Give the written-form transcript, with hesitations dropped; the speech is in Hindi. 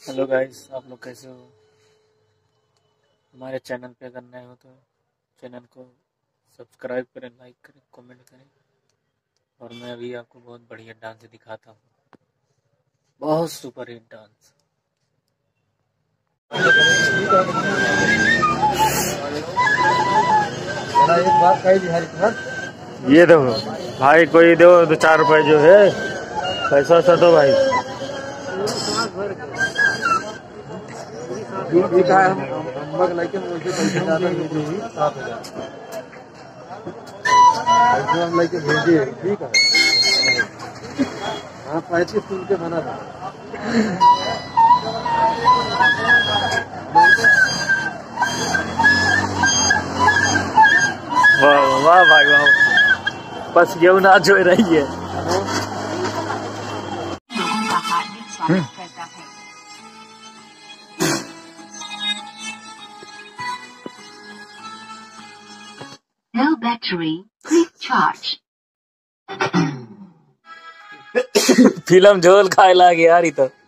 हेलो गाइस, आप लोग कैसे हो। हमारे चैनल पे अगर नए हो तो चैनल को सब्सक्राइब करें, लाइक करें, कमेंट करें। और मैं अभी आपको बहुत बढ़िया डांस दिखाता हूँ, बहुत सुपर हिट डांस। ये दो भाई, कोई दो 4 रुपए जो है, पैसा सा दो भाई। ठीक है, हम लेकिन मुझे पैसे ज़्यादा भेजिए, 7,000 पैसे हम लेके भेजिए। ठीक है, हाँ 35 सुन के बना था। वाह वाह भाई वाह, बस ये ना जो रही है। लोगों का हार्दिक स्वागत करता है। No battery, please charge. Film झोल खाए लागे यार। तो